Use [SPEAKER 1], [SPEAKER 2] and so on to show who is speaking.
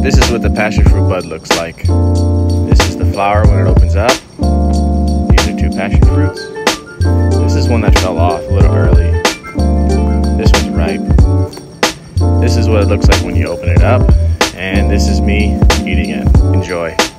[SPEAKER 1] This is what the passion fruit bud looks like. This is the flower when it opens up. These are 2 passion fruits. This is one that fell off a little early. This one's ripe. This is what it looks like when you open it up. And this is me eating it. Enjoy.